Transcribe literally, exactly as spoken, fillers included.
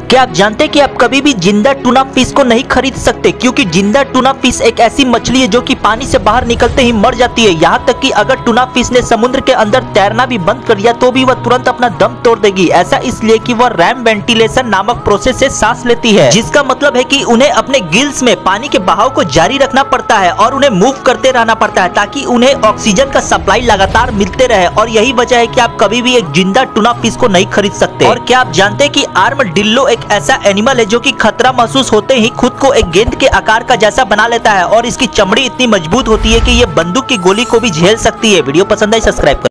क्या आप जानते हैं कि आप कभी भी जिंदा टूना फिश को नहीं खरीद सकते, क्योंकि जिंदा टूना फिश एक ऐसी मछली है जो कि पानी से बाहर निकलते ही मर जाती है। यहाँ तक कि अगर टूना फिश ने समुद्र के अंदर तैरना भी बंद कर दिया तो भी वह तुरंत अपना दम तोड़ देगी। ऐसा इसलिए कि वह रैम वेंटिलेशन नामक प्रोसेस से सांस लेती है, जिसका मतलब है कि उन्हें अपने गिल्स में पानी के बहाव को जारी रखना पड़ता है और उन्हें मूव करते रहना पड़ता है ताकि उन्हें ऑक्सीजन का सप्लाई लगातार मिलते रहे। और यही वजह है कि आप कभी भी एक जिंदा टूना फिश को नहीं खरीद सकते। और क्या आप जानते हैं कि आर्मडिल्लो एक ऐसा एनिमल है जो कि खतरा महसूस होते ही खुद को एक गेंद के आकार का जैसा बना लेता है और इसकी चमड़ी इतनी मजबूत होती है कि ये बंदूक की गोली को भी झेल सकती है। वीडियो पसंद आई सब्सक्राइब करें।